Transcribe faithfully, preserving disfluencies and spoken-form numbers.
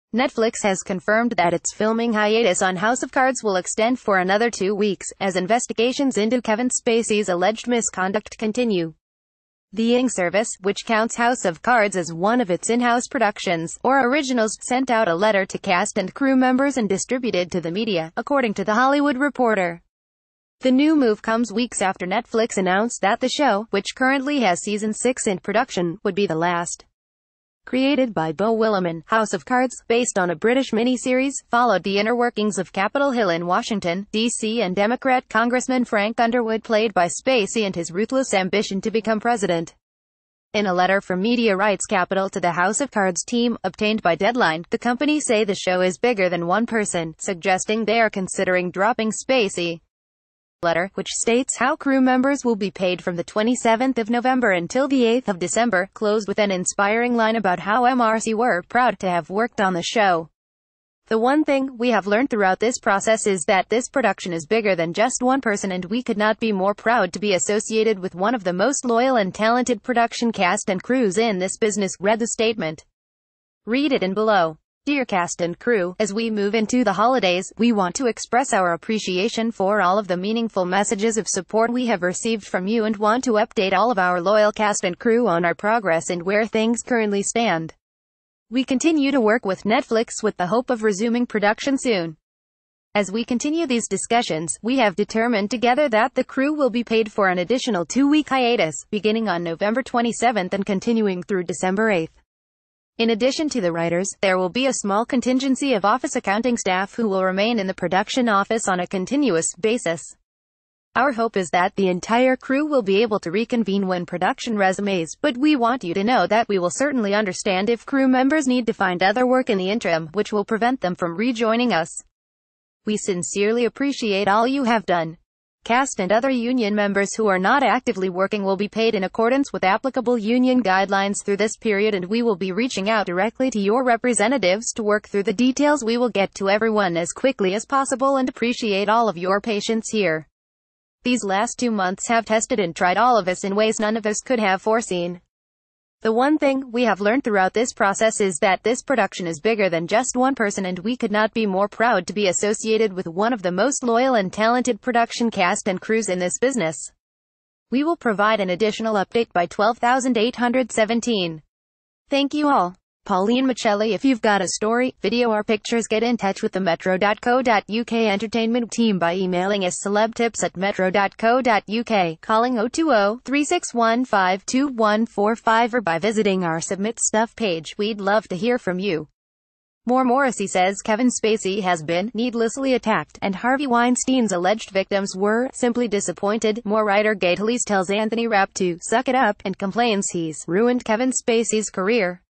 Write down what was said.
Netflix has confirmed that its filming hiatus on House of Cards will extend for another two weeks, as investigations into Kevin Spacey's alleged misconduct continue. The Ing service, which counts House of Cards as one of its in-house productions, or originals, sent out a letter to cast and crew members and distributed to the media, according to The Hollywood Reporter. The new move comes weeks after Netflix announced that the show, which currently has season six in production, would be the last. Created by Beau Willimon, House of Cards, based on a British miniseries, followed the inner workings of Capitol Hill in Washington, D C and Democrat Congressman Frank Underwood, played by Spacey, and his ruthless ambition to become president. In a letter from Media Rights Capital to the House of Cards team, obtained by Deadline, the company say the show is bigger than one person, suggesting they are considering dropping Spacey. Letter, which states how crew members will be paid from the twenty-seventh of November until the eighth of December, closed with an inspiring line about how M R C were proud to have worked on the show. The one thing we have learned throughout this process is that this production is bigger than just one person, and we could not be more proud to be associated with one of the most loyal and talented production cast and crews in this business, read the statement. Read it in below. Dear cast and crew, as we move into the holidays, we want to express our appreciation for all of the meaningful messages of support we have received from you, and want to update all of our loyal cast and crew on our progress and where things currently stand. We continue to work with Netflix with the hope of resuming production soon. As we continue these discussions, we have determined together that the crew will be paid for an additional two-week hiatus, beginning on November twenty-seventh and continuing through December eighth. In addition to the writers, there will be a small contingency of office accounting staff who will remain in the production office on a continuous basis. Our hope is that the entire crew will be able to reconvene when production resumes, but we want you to know that we will certainly understand if crew members need to find other work in the interim, which will prevent them from rejoining us. We sincerely appreciate all you have done. Cast and other union members who are not actively working will be paid in accordance with applicable union guidelines through this period, and we will be reaching out directly to your representatives to work through the details. We will get to everyone as quickly as possible and appreciate all of your patience here. These last two months have tested and tried all of us in ways none of us could have foreseen. The one thing we have learned throughout this process is that this production is bigger than just one person, and we could not be more proud to be associated with one of the most loyal and talented production cast and crews in this business. We will provide an additional update by twelve thousand eight hundred seventeen. Thank you all. Pauline Michelli. If you've got a story, video or pictures, get in touch with the metro dot co dot U K entertainment team by emailing us celebtips at metro dot co dot U K, calling oh two oh, three six one, five two one four five, or by visiting our Submit Stuff page. We'd love to hear from you. More Morrissey says Kevin Spacey has been needlessly attacked, and Harvey Weinstein's alleged victims were simply disappointed. More writer Gay Talese tells Anthony Rapp to suck it up, and complains he's ruined Kevin Spacey's career.